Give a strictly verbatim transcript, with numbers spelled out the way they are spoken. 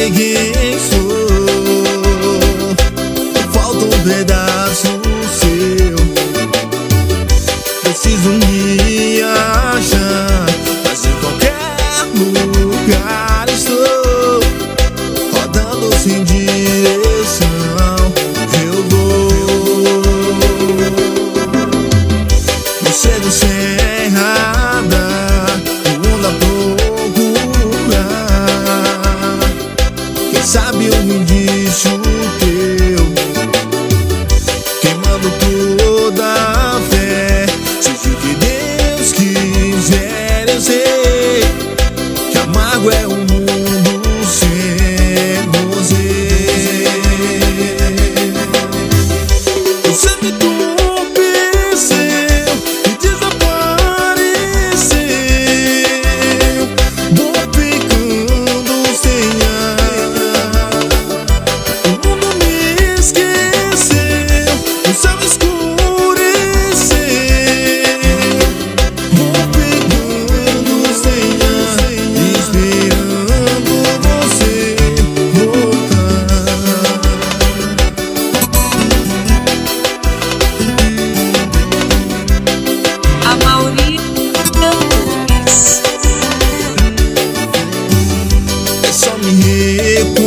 sei quem sou. Falta um pedaço seu. Preciso me achar, mas em qualquer lugar estou, rodando sem direção. Eu vou, me cedo sem errada, mundo a procurar. Quem sabe um indício teu, queimando toda a fé. Seja o que Deus quiser, eu sei que amargo é um mundo sem você. Você me convenceu e desapareceu. Vou ficando sem ar. O mundo me esqueceu, o céu escureceu. Vou ficando sem ar, esperando você voltar. Amauri, antunes. É só me reconhecer.